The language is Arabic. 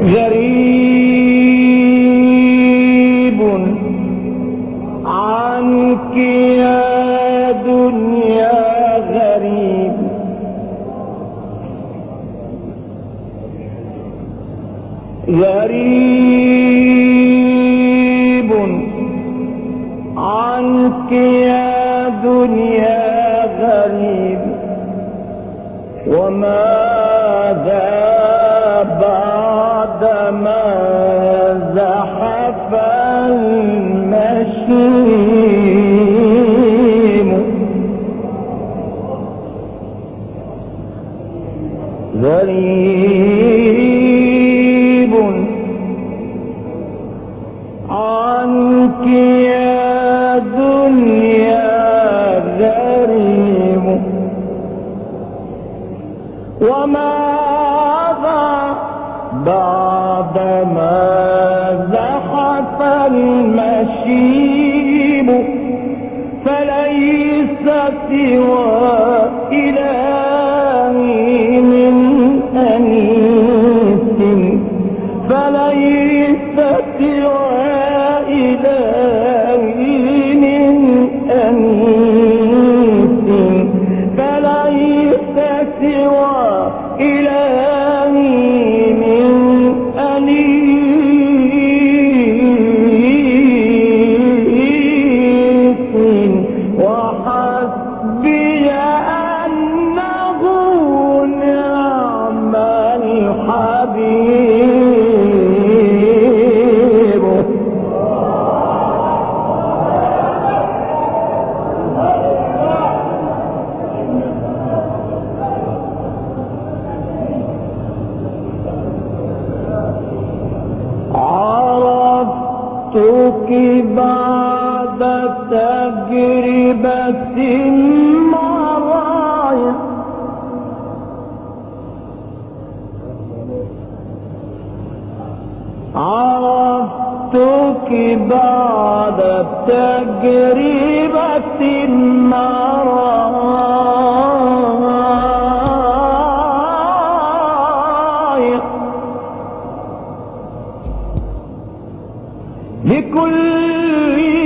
غريب عنك يا دنيا غريب، غريب عنك يا دنيا غريب، وماذا بعدما زحف المشيم، غريب عنك يا دنيا غريب، وماذا بعدما زحف المشيب، فليس سوى إلهي من أنيس، فليس سوى إلهي من أنيس، فليس سوى إلهي من أنيس، وحسبي أنه نعم الحبيب. عرفتك بعد تجربة مرايا، عرفتك بعد تجربة مرايا، لكل